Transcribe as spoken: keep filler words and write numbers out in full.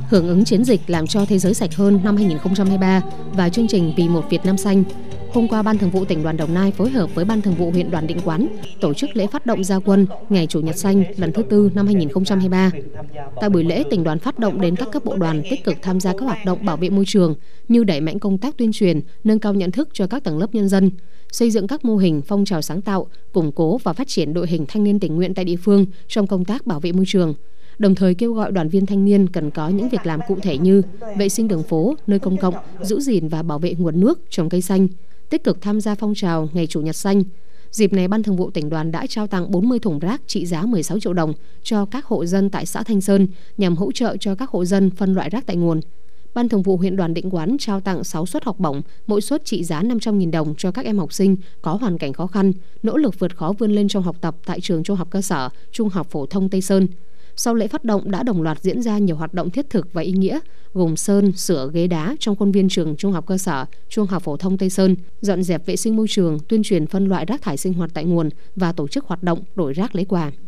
Hưởng ứng chiến dịch Làm cho thế giới sạch hơn năm hai nghìn không trăm hai mươi ba và chương trình Vì một Việt Nam xanh, hôm qua Ban Thường vụ Tỉnh đoàn Đồng Nai phối hợp với Ban Thường vụ huyện đoàn Định Quán tổ chức lễ phát động ra quân Ngày Chủ nhật xanh lần thứ tư năm hai nghìn không trăm hai mươi ba. Tại buổi lễ, tỉnh đoàn phát động đến các cấp bộ đoàn tích cực tham gia các hoạt động bảo vệ môi trường như đẩy mạnh công tác tuyên truyền, nâng cao nhận thức cho các tầng lớp nhân dân, xây dựng các mô hình phong trào sáng tạo, củng cố và phát triển đội hình thanh niên tình nguyện tại địa phương trong công tác bảo vệ môi trường. Đồng thời kêu gọi đoàn viên thanh niên cần có những việc làm cụ thể như vệ sinh đường phố, nơi công cộng, giữ gìn và bảo vệ nguồn nước, trồng cây xanh, tích cực tham gia phong trào Ngày Chủ nhật xanh. Dịp này, Ban Thường vụ Tỉnh đoàn đã trao tặng bốn mươi thùng rác trị giá mười sáu triệu đồng cho các hộ dân tại xã Thanh Sơn nhằm hỗ trợ cho các hộ dân phân loại rác tại nguồn. Ban Thường vụ huyện đoàn Định Quán trao tặng sáu suất học bổng, mỗi suất trị giá năm trăm nghìn đồng cho các em học sinh có hoàn cảnh khó khăn, nỗ lực vượt khó vươn lên trong học tập tại trường Trung học cơ sở, Trung học phổ thông Tây Sơn. Sau lễ phát động đã đồng loạt diễn ra nhiều hoạt động thiết thực và ý nghĩa, gồm sơn, sửa ghế đá trong khuôn viên trường Trung học cơ sở, Trung học phổ thông Tây Sơn, dọn dẹp vệ sinh môi trường, tuyên truyền phân loại rác thải sinh hoạt tại nguồn và tổ chức hoạt động đổi rác lấy quà.